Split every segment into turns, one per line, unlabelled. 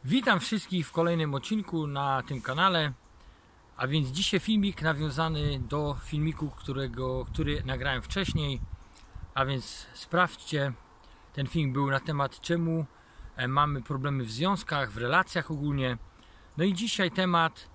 Witam wszystkich w kolejnym odcinku na tym kanale. A więc dzisiaj filmik nawiązany do filmiku, który nagrałem wcześniej. A więc sprawdźcie, ten film był na temat czemu mamy problemy w związkach, w relacjach ogólnie. No i dzisiaj temat,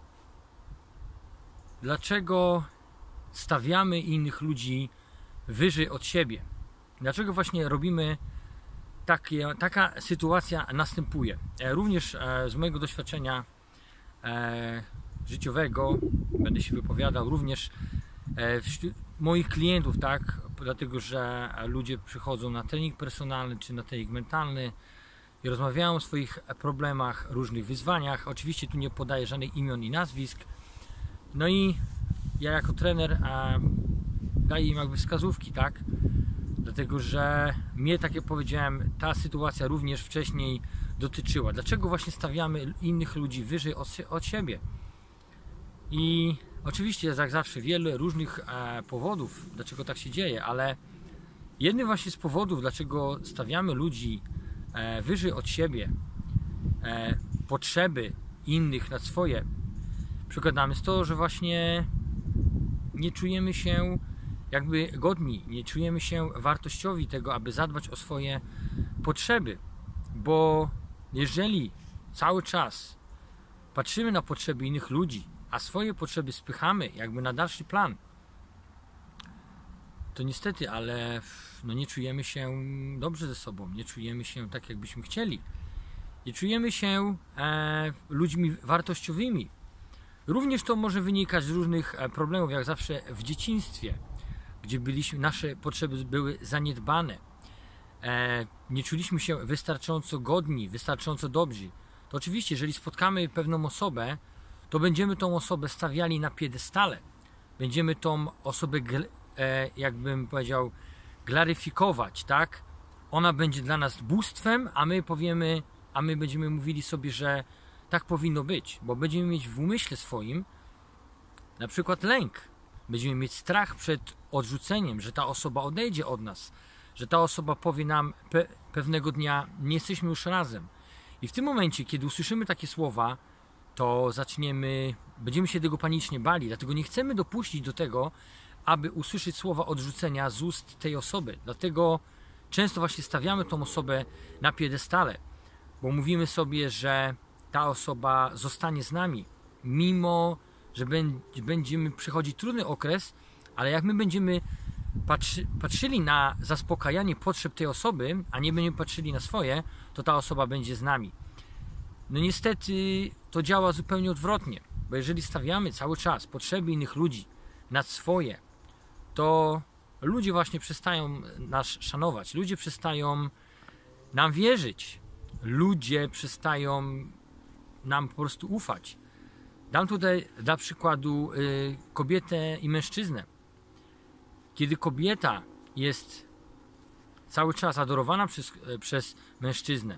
dlaczego stawiamy innych ludzi wyżej od siebie. Dlaczego właśnie robimy taka sytuacja następuje. Również z mojego doświadczenia życiowego będę się wypowiadał, również wśród moich klientów, tak, dlatego że ludzie przychodzą na trening personalny czy na trening mentalny i rozmawiają o swoich problemach, różnych wyzwaniach. Oczywiście tu nie podaję żadnych imion i nazwisk. No i ja jako trener daję im jakby wskazówki, tak? Dlatego, że mnie, tak jak powiedziałem, ta sytuacja również wcześniej dotyczyła. Dlaczego właśnie stawiamy innych ludzi wyżej od siebie? I oczywiście jest jak zawsze wiele różnych powodów, dlaczego tak się dzieje, ale jednym właśnie z powodów, dlaczego stawiamy ludzi wyżej od siebie, potrzeby innych nad swoje, przykładamy, jest to, że właśnie nie czujemy się jakby godni, nie czujemy się wartościowi tego, aby zadbać o swoje potrzeby, bo jeżeli cały czas patrzymy na potrzeby innych ludzi, a swoje potrzeby spychamy jakby na dalszy plan, to niestety, ale nie czujemy się dobrze ze sobą, nie czujemy się tak, jakbyśmy chcieli, nie czujemy się ludźmi wartościowymi. Również to może wynikać z różnych problemów, jak zawsze w dzieciństwie, gdzie nasze potrzeby były zaniedbane, nie czuliśmy się wystarczająco godni, wystarczająco dobrzy. To oczywiście, jeżeli spotkamy pewną osobę, to będziemy tą osobę stawiali na piedestale. Będziemy tą osobę, jakbym powiedział, glaryfikować, tak? Ona będzie dla nas bóstwem, a my będziemy mówili sobie, że tak powinno być, bo będziemy mieć w umyśle swoim na przykład lęk. Będziemy mieć strach przed odrzuceniem, że ta osoba odejdzie od nas, że ta osoba powie nam pewnego dnia, nie jesteśmy już razem. I w tym momencie, kiedy usłyszymy takie słowa, to będziemy się tego panicznie bali, dlatego nie chcemy dopuścić do tego, aby usłyszeć słowa odrzucenia z ust tej osoby. Dlatego często właśnie stawiamy tą osobę na piedestale, bo mówimy sobie, że ta osoba zostanie z nami, mimo że będziemy przechodzić trudny okres, ale jak my będziemy patrzyli na zaspokajanie potrzeb tej osoby, a nie będziemy patrzyli na swoje, to ta osoba będzie z nami. No niestety to działa zupełnie odwrotnie, bo jeżeli stawiamy cały czas potrzeby innych ludzi nad swoje, to ludzie właśnie przestają nas szanować, ludzie przestają nam wierzyć, ludzie przestają nam po prostu ufać. Dam tutaj dla przykładu kobietę i mężczyznę. Kiedy kobieta jest cały czas adorowana przez mężczyznę,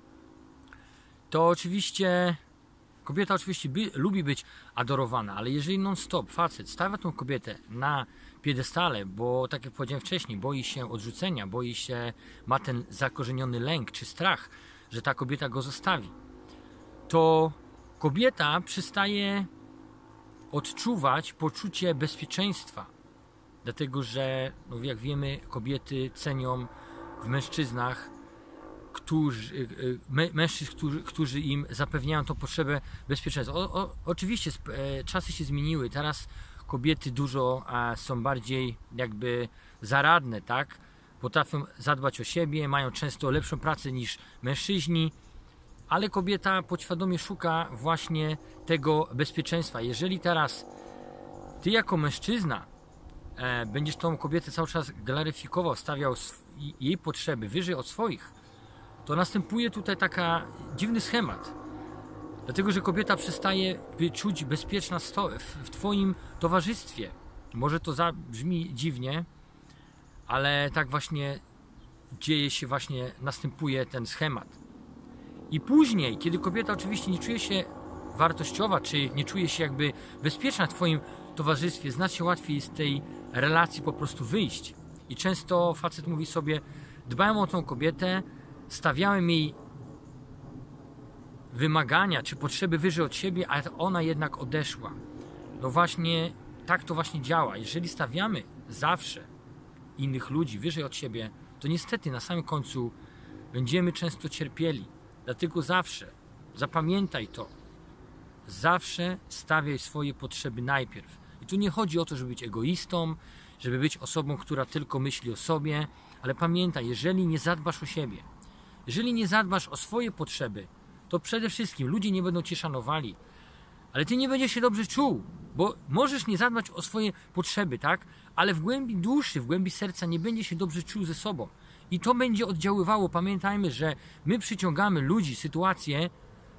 to oczywiście kobieta lubi być adorowana, ale jeżeli non-stop facet stawia tą kobietę na piedestale, bo tak jak powiedziałem wcześniej, boi się odrzucenia, ma ten zakorzeniony lęk czy strach, że ta kobieta go zostawi, to kobieta przestaje odczuwać poczucie bezpieczeństwa, dlatego że, jak wiemy, kobiety cenią w mężczyznach, którzy im zapewniają tą potrzebę bezpieczeństwa. Oczywiście czasy się zmieniły, teraz kobiety dużo są bardziej jakby zaradne, tak? Potrafią zadbać o siebie, mają często lepszą pracę niż mężczyźni, ale kobieta podświadomie szuka właśnie tego bezpieczeństwa. Jeżeli teraz ty jako mężczyzna będziesz tą kobietę cały czas glaryfikował, stawiał jej potrzeby wyżej od swoich, to następuje tutaj taka dziwny schemat. Dlatego, że kobieta przestaje czuć bezpieczna w twoim towarzystwie. Może to zabrzmi dziwnie, ale tak właśnie następuje ten schemat. I później, kiedy kobieta oczywiście nie czuje się wartościowa, czy nie czuje się jakby bezpieczna w twoim towarzystwie, znacznie łatwiej z tej relacji po prostu wyjść. I często facet mówi sobie, dbałem o tą kobietę, stawiałem jej wymagania czy potrzeby wyżej od siebie, a ona jednak odeszła. No właśnie, tak to właśnie działa. Jeżeli stawiamy zawsze innych ludzi wyżej od siebie, to niestety na samym końcu będziemy często cierpieli. Dlatego zawsze, zapamiętaj to, zawsze stawiaj swoje potrzeby najpierw. I tu nie chodzi o to, żeby być egoistą, żeby być osobą, która tylko myśli o sobie, ale pamiętaj, jeżeli nie zadbasz o siebie, jeżeli nie zadbasz o swoje potrzeby, to przede wszystkim ludzie nie będą cię szanowali, ale ty nie będziesz się dobrze czuł, bo możesz nie zadbać o swoje potrzeby, tak? Ale w głębi duszy, w głębi serca nie będziesz się dobrze czuł ze sobą. I to będzie oddziaływało. Pamiętajmy, że my przyciągamy ludzi, sytuacje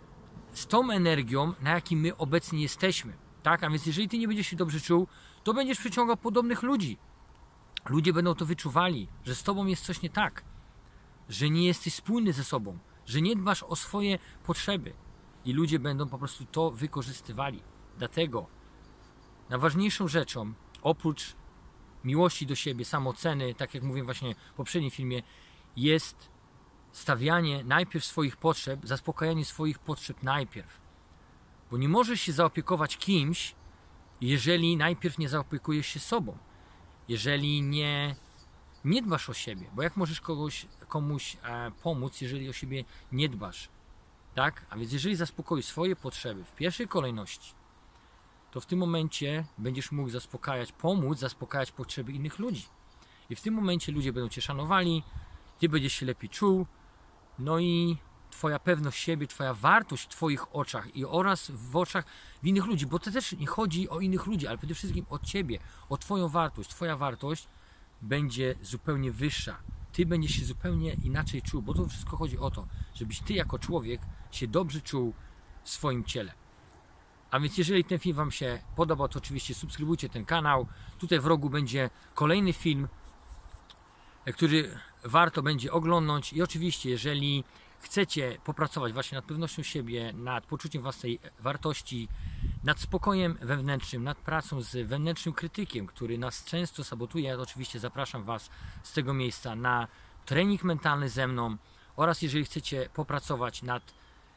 z tą energią, na jakim my obecnie jesteśmy, tak? A więc jeżeli ty nie będziesz się dobrze czuł, to będziesz przyciągał podobnych ludzi. Ludzie będą to wyczuwali, że z tobą jest coś nie tak, że nie jesteś spójny ze sobą, że nie dbasz o swoje potrzeby i ludzie będą po prostu to wykorzystywali. Dlatego najważniejszą rzeczą, oprócz miłości do siebie, samooceny, tak jak mówiłem właśnie w poprzednim filmie, jest stawianie najpierw swoich potrzeb, zaspokajanie swoich potrzeb najpierw. Bo nie możesz się zaopiekować kimś, jeżeli najpierw nie zaopiekujesz się sobą. Jeżeli nie dbasz o siebie. Bo jak możesz komuś pomóc, jeżeli o siebie nie dbasz? Tak? A więc jeżeli zaspokoisz swoje potrzeby w pierwszej kolejności, to w tym momencie będziesz mógł pomóc zaspokajać potrzeby innych ludzi. I w tym momencie ludzie będą cię szanowali, ty będziesz się lepiej czuł, no i twoja pewność siebie, twoja wartość w twoich oczach oraz w oczach innych ludzi, bo to też nie chodzi o innych ludzi, ale przede wszystkim o ciebie, o twoją wartość. Twoja wartość będzie zupełnie wyższa. Ty będziesz się zupełnie inaczej czuł, bo to wszystko chodzi o to, żebyś ty jako człowiek się dobrze czuł w swoim ciele. A więc jeżeli ten film wam się podobał, to oczywiście subskrybujcie ten kanał. Tutaj w rogu będzie kolejny film, który warto będzie oglądać. I oczywiście, jeżeli chcecie popracować właśnie nad pewnością siebie, nad poczuciem własnej wartości, nad spokojem wewnętrznym, nad pracą z wewnętrznym krytykiem, który nas często sabotuje, to oczywiście zapraszam was z tego miejsca na trening mentalny ze mną. Oraz jeżeli chcecie popracować nad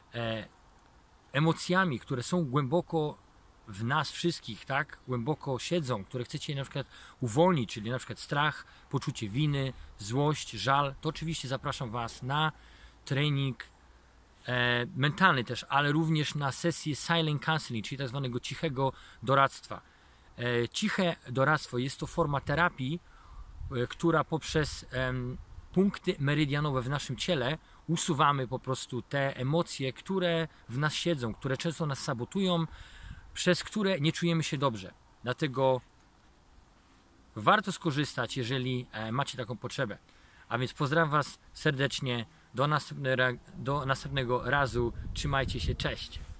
emocjami, które są głęboko w nas wszystkich, tak, głęboko siedzą, które chcecie na przykład uwolnić, czyli na przykład strach, poczucie winy, złość, żal, to oczywiście zapraszam was na trening mentalny też, ale również na sesję silent counseling, czyli tak zwanego cichego doradztwa. Ciche doradztwo jest to forma terapii, która poprzez punkty meridianowe w naszym ciele usuwamy po prostu te emocje, które w nas siedzą, które często nas sabotują, przez które nie czujemy się dobrze. Dlatego warto skorzystać, jeżeli macie taką potrzebę. A więc pozdrawiam was serdecznie, do następnego razu, trzymajcie się, cześć!